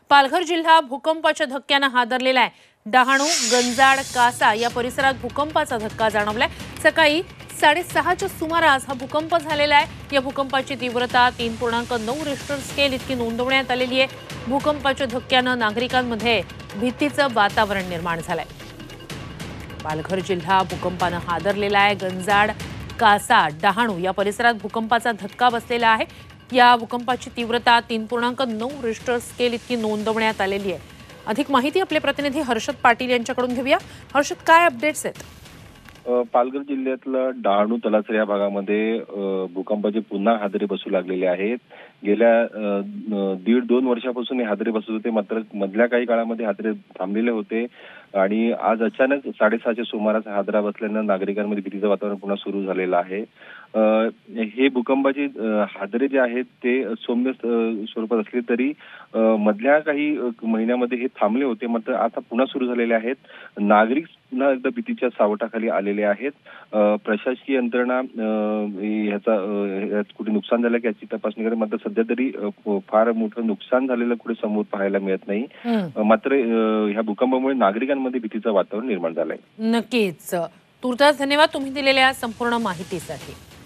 पालघर जिल्हा भूकंपाच्या धक्क्याने हादरलेला आहे। डहाणू, गंजाड, कासा या परिसरात भूकंपाचा धक्का जाणवलाय। सकाळी 6:30च्या सुमारास हा भूकंप झालेला आहे। या भूकंपाची तीव्रता 3.9 रिश्टर स्केल इतकी नोंदवण्यात आलेली आहे। भूकंपाच्या धक्क्याने नागरिकांमध्ये भीतीचं वातावरण निर्माण झालंय। पालघर जिल्हा भूकंपाने हादरलेला आहे। गंजाड, कासा, डहाणू या परिसरात भूकंपाचा धक्का बसलेला आहे। या भूकंपाची तीव्रता 3.9 रिश्टर स्केल इतकी नोंदवण्यात आलेली आहे। अधिक माहिती आपले प्रतिनिधी हर्षद पाटील यांच्याकडून घेऊया। हर्षद, काय अपडेट्स आहेत? पालघर जिल्ह्यातल्या डहाणू तलासरी या भागामध्ये भूकंपाचे पुन्हा हादरे बसू लागलेले आहेत। गेल्या 1.5-2 वर्षापासून हे हादरे बसत होते, मात्र मधल्या काही काळामध्ये हादरे थांबलेले होते आणि आज अचानक 6:30च्या सुमारास हादरा बसल्यानं नागरिकांमध्ये भीतीचं वातावरण पुन्हा सुरू झालेलं आहे। हे भूकंपाचे हादरे जे आहेत ते सौम्य स्वरूपात असले तरी मधल्या काही महिन्यामध्ये हे थांबले होते, मात्र आता पुन्हा सुरू झालेले आहेत। नागरिक पुन्हा एकदा भीतीच्या सावटाखाली आलेले आहेत। प्रशासकीय यंत्रणा यात कुठे नुकसान झालं की याची तपासणी करेल, मात्र सध्या तरी फार मोठं नुकसान झालेलं कुठे समोर पाहायला मिळत नाही। मात्र ह्या भूकंपामुळे नागरिकांमध्ये भीतीचं वातावरण निर्माण झालंय। नक्कीच। तुर्तास धन्यवाद तुम्ही दिलेल्या संपूर्ण माहितीसाठी।